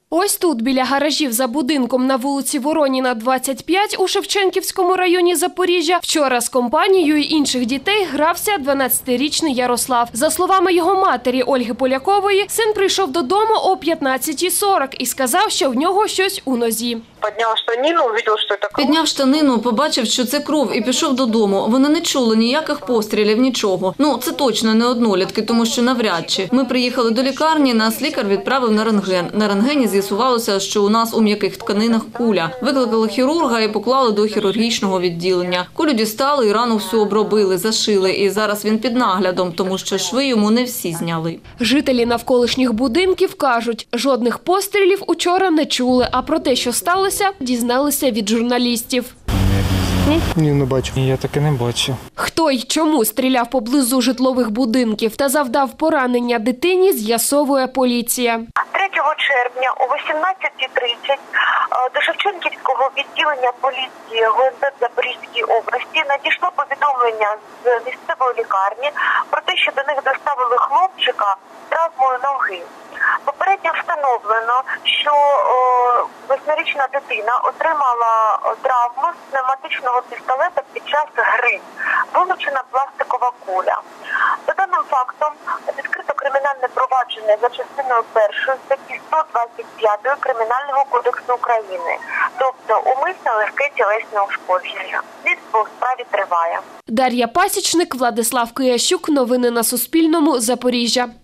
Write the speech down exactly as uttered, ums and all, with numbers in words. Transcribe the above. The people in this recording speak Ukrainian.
Ось тут, біля гаражів за будинком на вулиці Вороніна, двадцять п'ять у Шевченківському районі Запоріжжя, вчора з компанією інших дітей грався дванадцятирічний Ярослав. За словами його матері Ольги Полякової, син прийшов додому о п'ятнадцятій сорок і сказав, що в нього щось у нозі. Підняв штанину, побачив, що це кров. Підняв штанину, побачив, що це кров, і пішов додому. Вони не чули ніяких пострілів, нічого. Ну, це точно не однолітки, тому що навряд чи. Ми приїхали до лікарні, нас лікар відправив на рентген. На рентгені з'ясувалося, що у нас у м'яких тканинах куля. Викликали хірурга і поклали до хірургічного відділення. Кулю дістали і рану всю обробили, зашили. І зараз він під наглядом, тому що шви йому не всі зняли. Жителі навколишніх будинків кажуть, жодних пострілів учора не чули, а про те, що сталося, дізналися від журналістів. Ні, ні, не бачу. Я таки не бачу. Хто й чому стріляв поблизу житлових будинків та завдав поранення дитині, з'ясовує поліція. третього червня о вісімнадцятій тридцять до Шевченківського відділення поліції ГУНП в Запорізькій області надійшло повідомлення з місцевої лікарні про те, що до них доставили хлопчика з травмою ноги. Попередньо встановлено, що восьмирічна дитина отримала травму з пневматичного пістолета під час гри. Вилучена пластикова куля. За даним фактом відкрито кримінальне провадження за частиною першої статті сто двадцять п'ять Кримінального кодексу України, тобто умисне легке тілесне ушкодження. Слідство у справі триває. Дар'я Пасічник, Владислав Киящук. Новини на Суспільному. Запоріжжя.